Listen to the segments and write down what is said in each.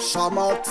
Charmante.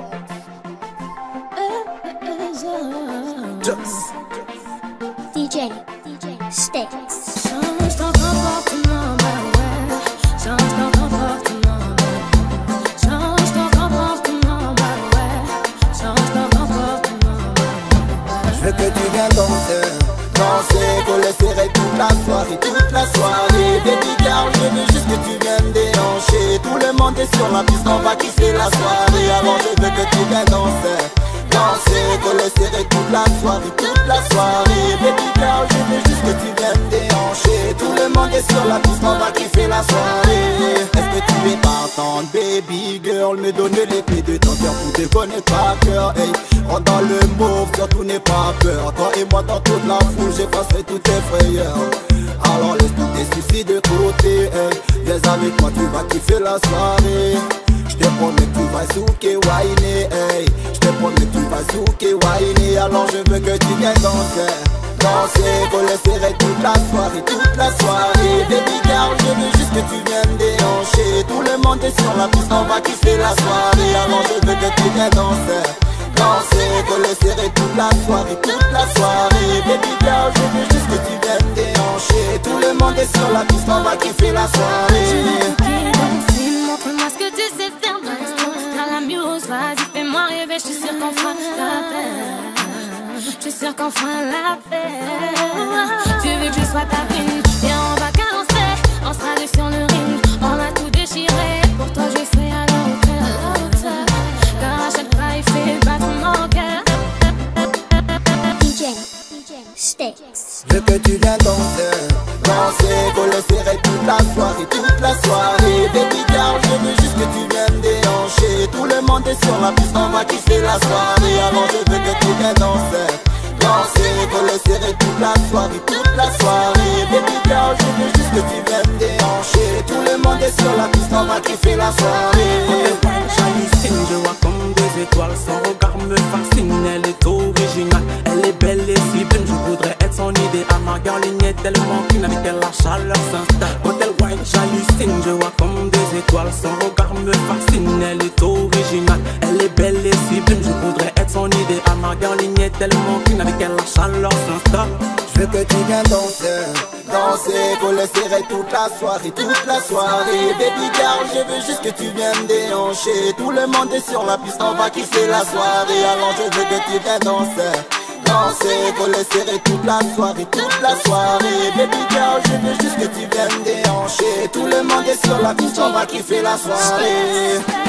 DJ Sticks. Change ton comportement, bah ouais. Change ton comportement, bah ouais. Change ton comportement, bah ouais. Change ton comportement, bah ouais. Je veux que tu viennes danser, danser, coller serré toute la soirée, baby girl, je veux juste que tu viennes déhancher. Tout le monde est sur la piste, on va kiffer la soirée. Alors je veux que tu viennes danser, danser, coller serré toute la soirée, baby girl, je veux juste que tu viennes déhancher. Tout le monde est sur la piste, on va kiffer la soirée. Est-ce que tu es partante, baby girl? Me donne les clés de ton cœur, tu te connais pas cœur, hey. Rentre dans le mauve, surtout n'aie pas peur. Toi et moi dans toute la foule, j'effacerai toutes tes frayeurs. Alors laisse tous tes soucis de côté, hey. Viens avec moi, tu vas kiffer la soirée. J'te promets que tu vas souker, whiner, hey. J'te promets que tu vas souker, whiner. Alors je veux que tu viennes danser, danser, coller serré toute la soirée, baby girl, je veux juste que tu viennes déhancher. Tout le monde est sur la piste, on va kiffer la soirée. Alors je veux que tu viennes danser, danser, coller serré toute la soirée, baby girl, je veux juste que tu viennes déhancher. Tout le monde est sur la piste, on va kiffer la soirée. Montre-moi ce que tu sais faire, dans la muse, vas-y fais-moi rêver, je suis sûre qu'on fera la paix. Je suis sûre qu'on fera la paix. Tu veux que je sois ta queen, viens on va cadencer, on sera deux sur le ring, on va tout déchirer. Pour toi je serai à la hauteur, car à chaque pas il fait battre mon cœur. DJ Sticks. Je veux que tu viennes danser, danser, coller serré toute la soirée, baby girl, je veux juste que tu viennes déhancher. Tout le monde est sur la piste, on va kiffer la soirée. Alors je veux que tu viennes danser, danser, coller serré toute la soirée, baby girl, je veux juste que tu viennes déhancher. Tout le monde est sur la piste, on va kiffer la soirée. J'hallucine, je vois comme des étoiles, son regard me fascine, elle est originale, elle est belle et si belle, je voudrais être son idée. À ma girline est tellement fine, avec elle la chaleur s'installe. Quand elle wine, j'hallucine, je vois comme des étoiles, son regard me fascine, elle est originale, elle est belle et si belle, je voudrais être son idée. À ma girline est tellement fine, avec elle la chaleur s'installe. Je veux que tu viennes danser, danser, coller serré toute la soirée, baby girl, je veux juste que tu viennes déhancher. Tout le monde est sur la piste, on va kiffer la soirée. Alors je veux que tu viennes danser, danser, coller serré toute la soirée, baby girl, je veux juste que tu viennes déhancher. Tout le monde est sur la piste, on va kiffer la soirée.